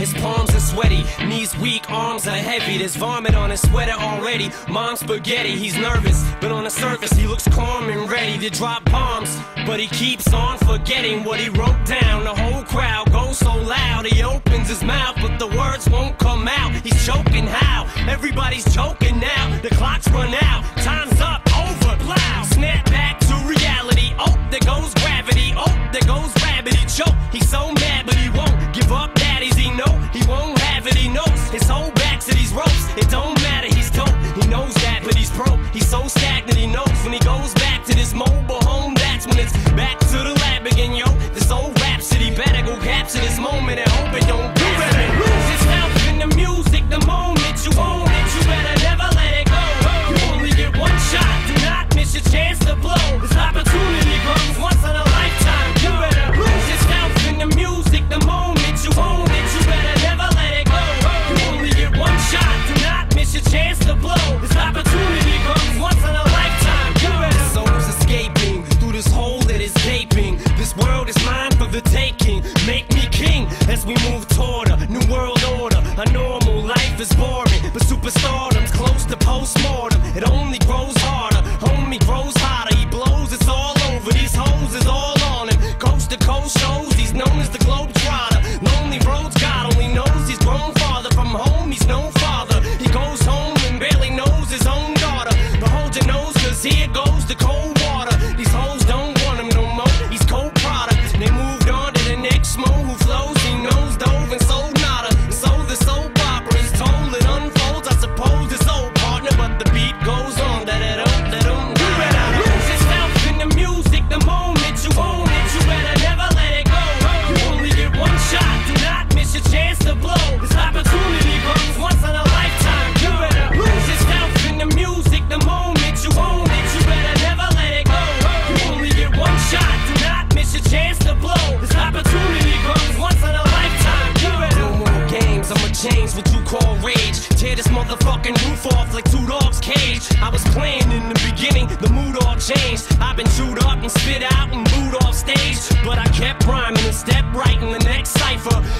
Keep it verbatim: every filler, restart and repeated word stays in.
His palms are sweaty, knees weak, arms are heavy. There's vomit on his sweater already. Mom's spaghetti, he's nervous, but on the surface he looks calm and ready to drop bombs. But he keeps on forgetting what he wrote down. The whole crowd goes so loud, he opens his mouth, but the words won't come out. He's choking how? Everybody's choking now. The clock's run out, time's up, over, loud. Snap back to reality. Oh, there goes gravity. Oh, there goes gravity. Choke. He's so mad, but he won't give up. Daddies, he know he won't have it. He knows his whole back to these ropes. It don't matter. He's dope. He knows that, but he's broke. He's so stagnant. He knows when he goes back to this mobile home. That's when it's back to the lab again, yo. This old rhapsody better go capture this moment and hope it don't. You better lose yourself in the music. The moment you own it, you better never let it go. You only get one shot. Do not miss your chance to blow. This opportunity comes once in a lifetime. You better lose yourself in the music. The moment you own it, you better never let it go. You only get one shot. Do not miss your chance to blow. This opportunity comes once in a lifetime. You better. Soul's escaping through this hole that is gaping. This world is mine for the taking. Make me king as we move toward a new world order. A normal life is boring, but superstardom's close to postmortem. It only grows harder, homie grows hotter. He blows, it's all over. These hoes is all on him. Coast to coast shows, he's known as the Globetrotter. Lonely roads, God only knows he's grown farther from home. He's no father. He goes home and barely knows his own daughter. But hold your nose, cause here goes the cold water. These hoes don't want him no more. He's cold product. They moved on to the next mo who flows. He knows dove and sold nada. And so the soap opera is told. It unfolds. I suppose it's old partner, but the beat goes on. Da da da da da. You better lose yourself in the music. The moment you own it, you better never let it go. You only get one shot. Do not miss your chance to blow. This opportunity comes once in a lifetime. You better lose yourself in the music. The moment you own it, you better never let it go. You only get one shot. Do not miss your chance to blow. This opportunity comes once in a lifetime. You better. No more games. I'ma change what you call rage. Tear this motherfucking roof off like two dogs' cage. I was playing in the beginning, the mood all changed. I've been chewed up and spit out and booed off stage, but I kept rhyming and stepped right in the next cipher.